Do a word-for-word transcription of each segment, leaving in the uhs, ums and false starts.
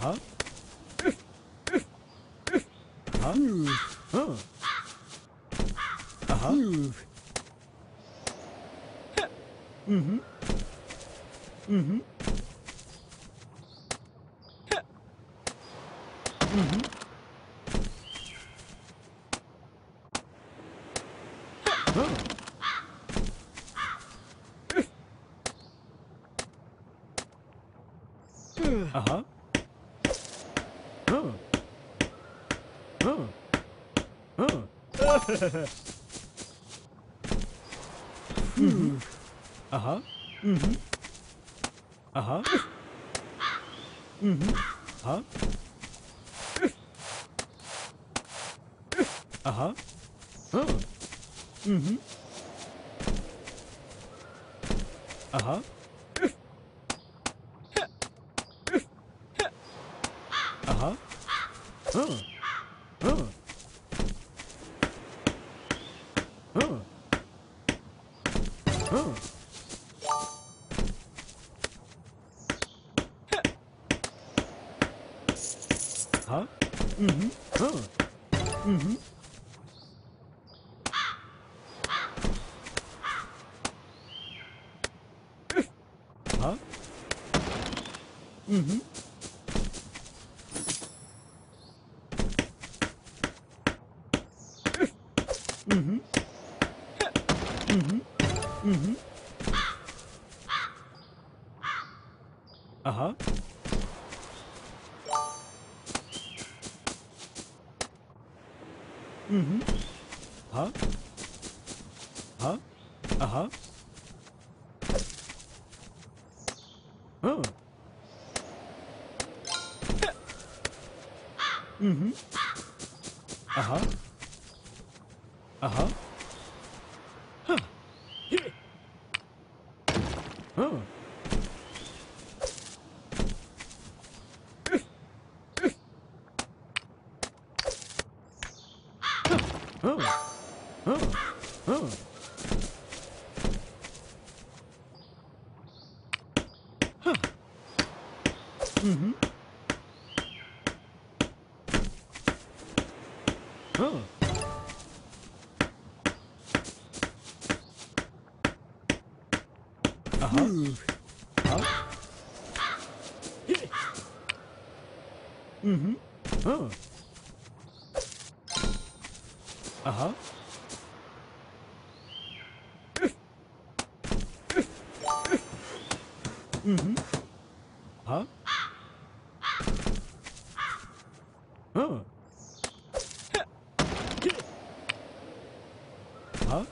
Huh? Huh? Huh? Uh-huh. Mm-hmm. Mm-hmm. Mm-hmm. Huh. Uh-huh. Huh. Huh. Huh. Mm-hmm. Uh-huh. Mm-hmm. Uh-huh. Mm-hmm. Huh? Uh-huh. Huh. Mm-hmm. Uh-huh. Uh-huh. Huh. Huh. Huh. Huh. Huh? Mm-hmm. Huh. Mm-hmm. Huh? Mm-hmm. Mm-hmm. Mm-hmm. Mm-hmm. Uh-huh. Mm-hmm. Huh? Huh? Uh-huh. Huh. Mm-hmm. Uh-huh. Uh-huh. Huh. Yeah. Huh. Huh. Huh. Huh. Huh. Mm-hmm. Huh. Uh-huh. Huh? Yeah. Mm-hmm. Huh. Uh-huh. Mm-hmm. Huh? Huh. Yeah. Huh?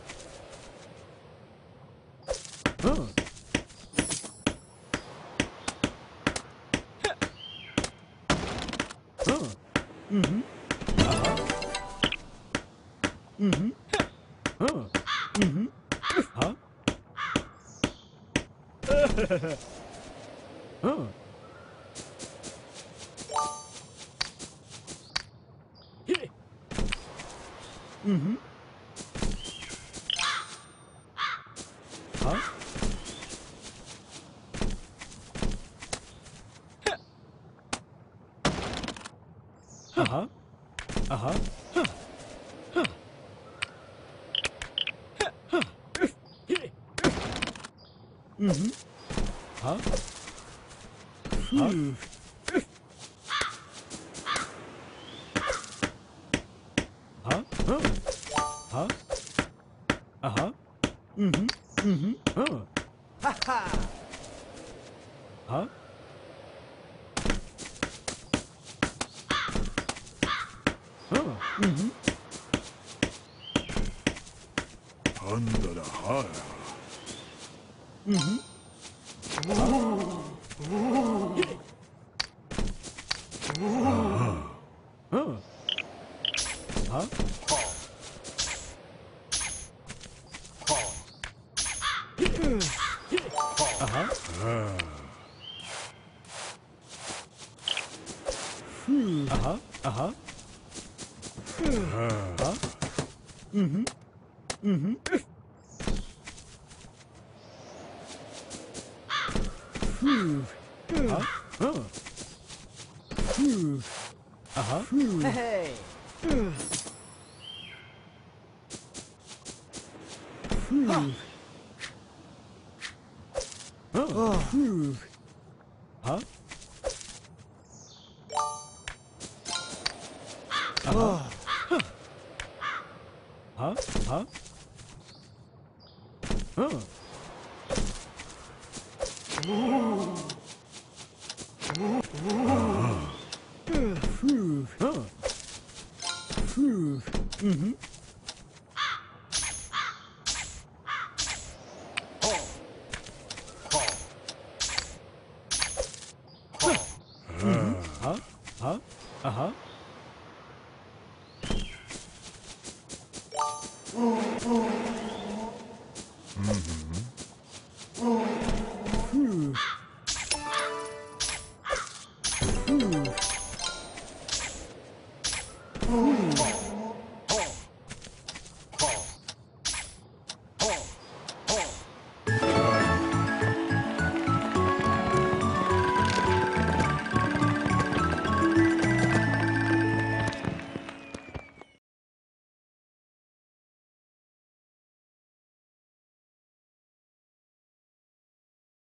Huh. Huh. Mm-hmm. Uh-huh. Mm-hmm. Huh. Mm-hmm. Huh? Huh. Yeah. Mm-hmm. Huh? Uh-huh. Uh-huh. Huh. Huh. Huh. Yeah. Mm-hmm. Huh? Huh? Huh? Huh? Huh? Uh-huh. Mm-hmm. Mm-hmm. Huh. Huh? Huh. Mm-hmm. Under the high. Mm-hmm. Yeah. Huh. Huh? Yeah. Yeah. Uh-huh. Uh-huh. Uh-huh. Huh? Mm-hmm. Mm-hmm. Huh? Huh? 아하. 헤헤이. 하. 아하. 하. 하. 어. 어. 음흠. 하. 하. 아하. 음.